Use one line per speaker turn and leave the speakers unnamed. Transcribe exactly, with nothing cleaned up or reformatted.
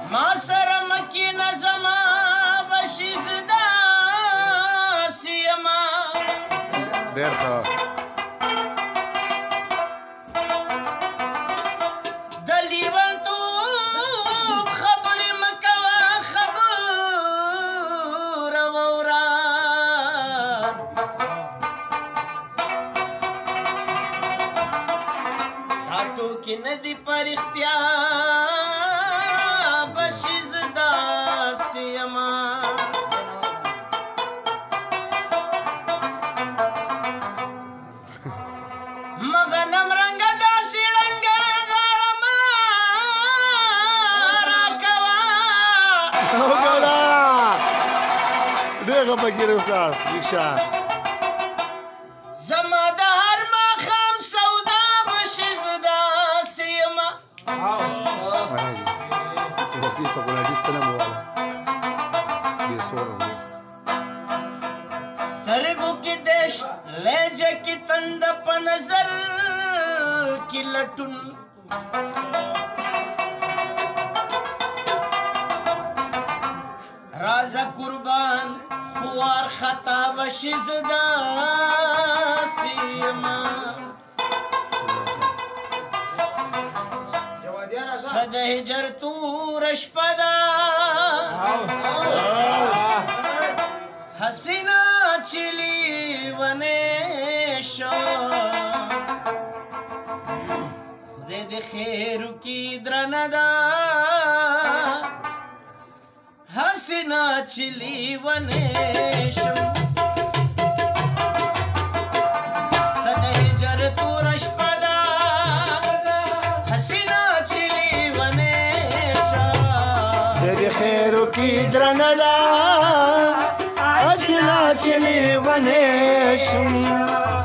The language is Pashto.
ما سره مکی نظما بشیز داسې یما
ډېر ښه
د لیونتوب خبرې مه کوه خبره واوره دا ټوکې نه دي په رښتیا بشیز داسې یما مغنم رنګه داسې ړنګه غاړه مه راکوه
وګوره ډېر ښه فکر استاد ریکشا
زما د هر ماښام سودا بشیز داسې یمه سترګو کې دشت لهجه کې تند په نظر کې لټون رازه قربان خوار خطا بشیز داسې یمه صد هجر تور شپه ده حسینه چې لیونې شو خدای دې خیر وکړي درنه ده حسینه چې لیونې شو صد هجر تور شپه ده حسینه چې لیونې شو
خدای دې خیر وکړي درنه ده حسینه چې لیونې شو